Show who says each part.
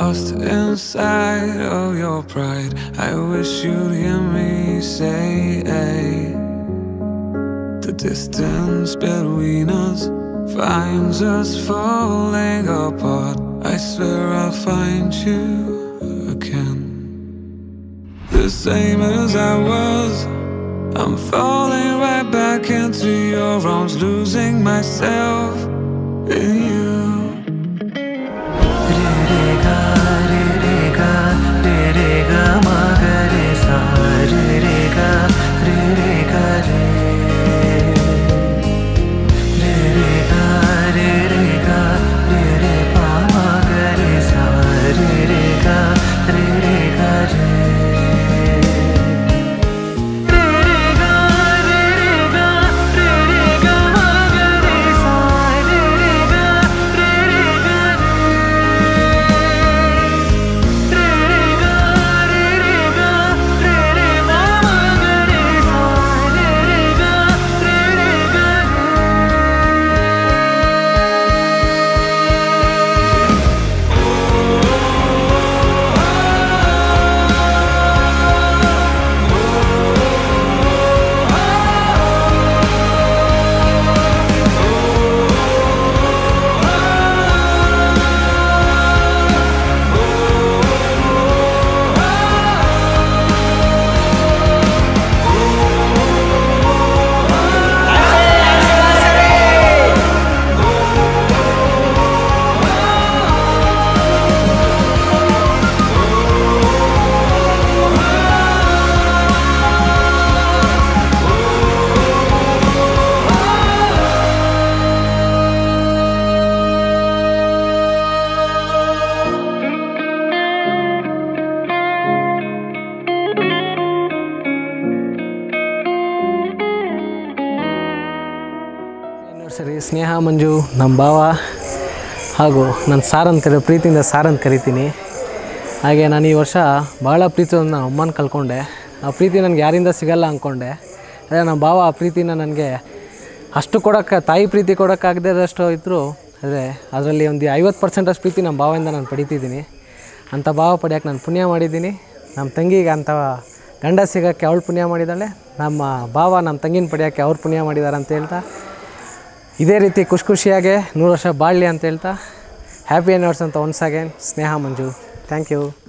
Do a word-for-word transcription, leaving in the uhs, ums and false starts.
Speaker 1: lost inside of your pride. I wish you'd hear me say, hey. The distance between us finds us falling apart. I swear I'll find you again. The same as I was, I'm falling right back into your arms, losing myself in you.
Speaker 2: ಸರಿ ಸ್ನೇಹ ಮಂಜು ನಮ್ಮ ಭಾವ ಹಾಗೂ ನನ್ನ sir ಅಂತ ಕರೆ ಪ್ರೀತಿಯಿಂದ sir ಅಂತ ಕರಿತೀನಿ. ಹಾಗೆ ನಾನು ಈ ವರ್ಷ ಭಾಳ ಪ್ರೀತಿಯನ್ನು ನಮ್ಮ ಅಮ್ಮನ ಕಳ್ಕೊಂಡೆ. ಆ ಪ್ರೀತಿ ನನಗೆ ಯಾರಿಂದ ಸಿಗಲ್ಲ ಅಂದ್ಕೊಂಡೆ. ಅದೇ ನಮ್ಮ ಭಾವ ಆ ಪ್ರೀತಿನ ನನಗೆ ಅಷ್ಟು ಕೊಡೋಕ್ಕೆ, ತಾಯಿ ಪ್ರೀತಿ ಕೊಡೋಕ್ಕಾಗದಷ್ಟು ಇದ್ದರೂ ಆದರೆ ಅದರಲ್ಲಿ ಒಂದು ಐವತ್ತು ಪರ್ಸೆಂಟಷ್ಟು ಪ್ರೀತಿ ನಮ್ಮ ಭಾವದಿಂದ ನಾನು ಪಡಿತಿದ್ದೀನಿ. ಅಂಥ ಭಾವ ಪಡೆಯೋಕ್ಕೆ ನಾನು ಪುಣ್ಯ ಮಾಡಿದ್ದೀನಿ. ನಮ್ಮ ತಂಗಿಗೆ ಅಂಥ ಗಂಡ ಸಿಗೋಕ್ಕೆ ಅವಳು ಪುಣ್ಯ ಮಾಡಿದ್ದಾಳೆ, ನಮ್ಮ ಭಾವ ನಮ್ಮ ತಂಗಿನ ಪಡೆಯೋಕ್ಕೆ ಅವ್ರು ಪುಣ್ಯ ಮಾಡಿದ್ದಾರೆ ಅಂತ ಹೇಳ್ತಾ, ಇದೇ ರೀತಿ ಖುಷಿ ಖುಷಿಯಾಗೆ ನೂರು ವರ್ಷ ಬಾಳಲಿ ಅಂತ ಹೇಳ್ತಾ, ಹ್ಯಾಪಿ ಆ್ಯನಿವರ್ಸರಿ ಅಂತ once again Sneha Manju. Thank you.